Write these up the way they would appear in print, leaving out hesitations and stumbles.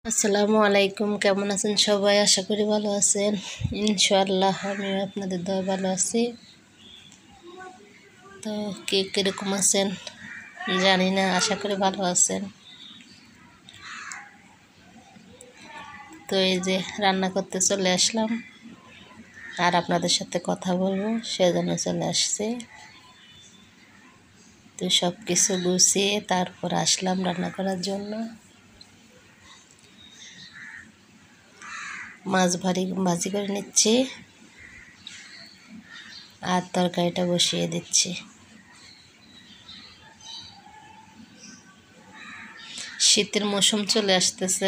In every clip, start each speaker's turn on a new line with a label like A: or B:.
A: আসসালামু আলাইকুম, কেমন আছেন সবাই? আশা করি ভালো আছেন। ইনশাআল্লাহ আমিও আপনাদের দয়া ভালো আছি। তো কে কীরকম আছেন জানি না, আশা করি ভালো আছেন। তো এই যে রান্না করতে চলে আসলাম আর আপনাদের সাথে কথা বলবো, সেজন্য চলে আসছি। তো সব কিছু গুছিয়ে তারপর আসলাম রান্না করার জন্য। মাছ ভাজি করে নিচ্ছি আর তরকারিটা বসিয়ে দিচ্ছি। শীতের মৌসুম চলে আসতেছে,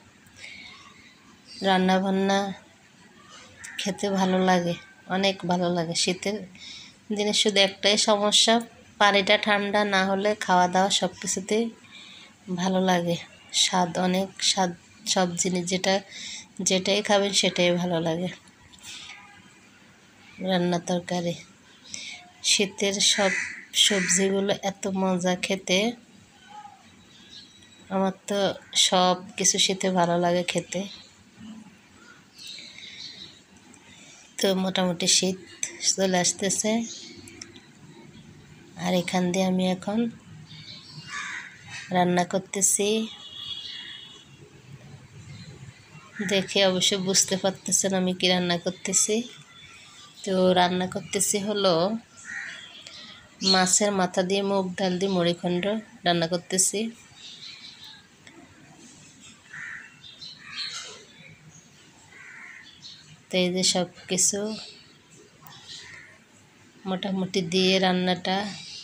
A: রান্না বান্না খেতে ভালো লাগে, অনেক ভালো লাগে। শীতের দিনে শুধু একটাই সমস্যা, পানিটা ঠান্ডা না হলে খাওয়া দাওয়া সব কিছুতেই ভালো লাগে। অনেক স্বাদ, সব জিনিস যেটাই খাবেন সেটাই ভালো লাগে। রান্না তরকারি, শীতের সব সবজিগুলো এত মজা খেতে, আমার তো সব কিছু শীতে ভালো লাগে খেতে। তো মোটামুটি শীত চলে আসতেছে আর এখান দিয়ে আমি এখন রান্না করতেছি। দেখে অবশ্য বুঝতে পারতেছেন আমি কি রান্না করতেছি। তো রান্না করতেছি হলো মাছের মাথা দিয়ে মুগ ডাল দিয়ে মুড়িঘণ্ট রান্না করতেছি। তো এই যে সব কিছু মোটামুটি দিয়ে রান্নাটা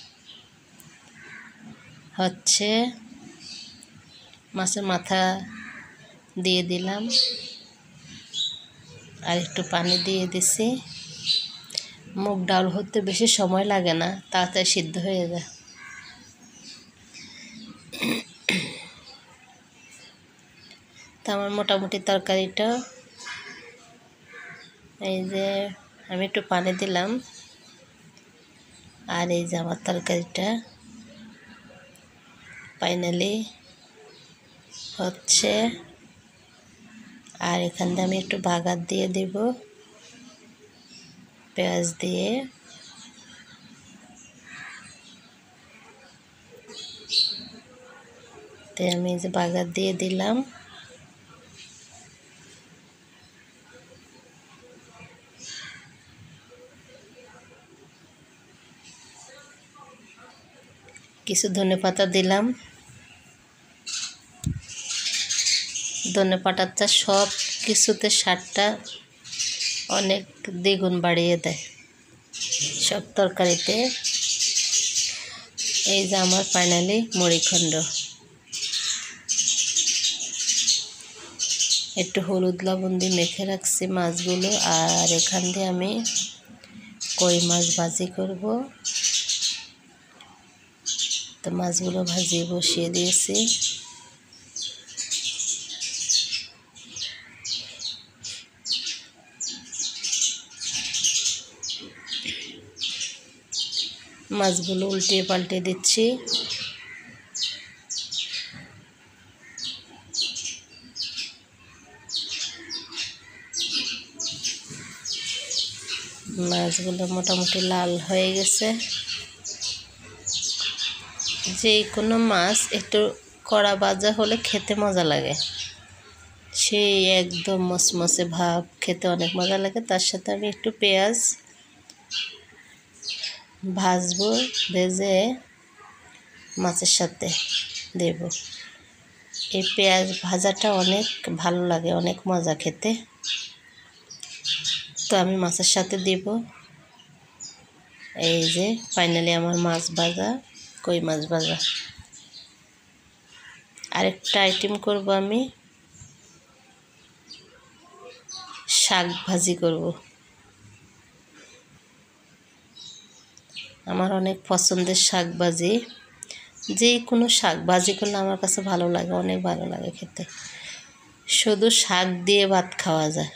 A: হচ্ছে। মাছের মাথা দিয়ে দিলাম আর একটু পানি দিয়ে দিছি। মুগ ডাল হতে বেশি সময় লাগে না, তাড়াতাড়ি সিদ্ধ হয়ে যায়। তো আমার মোটামুটি তরকারিটা, এই যে আমি একটু পানি দিলাম আর এই যে আমার তরকারিটা ফাইনালি হচ্ছে। আর এখান দিয়ে আমি একটু বাগার দিয়ে দেব পেঁয়াজ দিয়ে। তো আমি এই যে বাগার দিয়ে দিলাম। কিছু ধনেপাতা দিলাম। ধনেপাতাটা সব কিছুতে স্বাদটা অনেক দ্বিগুণ বাড়িয়ে দেয় সব তরকারিতে। এই যে আমার ফাইনালি মুড়িঘণ্ট। একটু হলুদ লবণ দিয়ে মেখে রাখছি মাছগুলো, আর এখান দিয়ে আমি কই মাছ ভাজি করব। তো মাছগুলো ভাজি বসিয়ে দিয়েছি। মাছগুলো উল্টে পাল্টে দিচ্ছি। মাছগুলো মোটামুটি লাল হয়ে গেছে। যে কোনো মাছ একটু কড়া ভাজা হলে খেতে মজা লাগে, সেই একদম মচমচে ভাব খেতে অনেক মজা লাগে। তার সাথে আমি একটু পেঁয়াজ ভাজবো, ভেজে মাছের সাথে দেব। এই পেঁয়াজ ভাজাটা অনেক ভালো লাগে, অনেক মজা খেতে। তো আমি মাছের সাথে দেব। এই যে ফাইনালি আমার মাছ ভাজা, কই মাছ ভাজা। আরেকটা আইটেম করব, আমি শাক ভাজি করব। আমার অনেক পছন্দের শাক ভাজি। যে কোনো শাক ভাজি করলে আমার কাছে ভালো লাগে, অনেক ভালো লাগে খেতে। শুধু শাক দিয়ে ভাত খাওয়া যায়,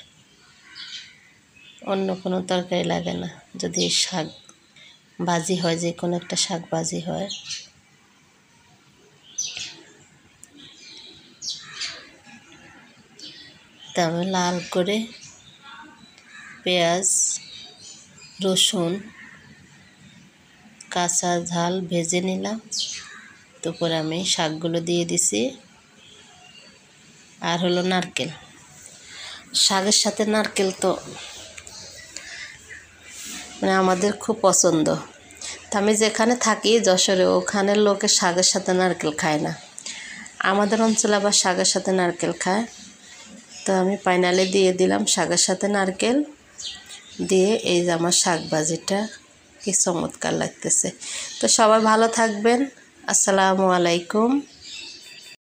A: অন্য কোনো তরকারি লাগে না যদি শাক ভাজি হয়, যে কোনো একটা শাক ভাজি হয়। তা আমি লাল করে পেঁয়াজ রসুন কাঁচা ঝাল ভেজে নিলাম। তারপরে আমি শাকগুলো দিয়ে দিছি। আর হলো নারকেল, শাকের সাথে নারকেল তো মানে আমাদের খুব পছন্দ। তা আমি যেখানে থাকি যশোরে, ওখানের লোকে শাকের সাথে নারকেল খায় না, আমাদের অঞ্চলে আবার শাকের সাথে নারকেল খায়। তো আমি ফাইনালি দিয়ে দিলাম শাকের সাথে নারকেল দিয়ে। এই যে আমার শাক ভাজিটা কি চমৎকার লাগতেছে। তো সবাই ভালো থাকবেন। আসসালামু আলাইকুম।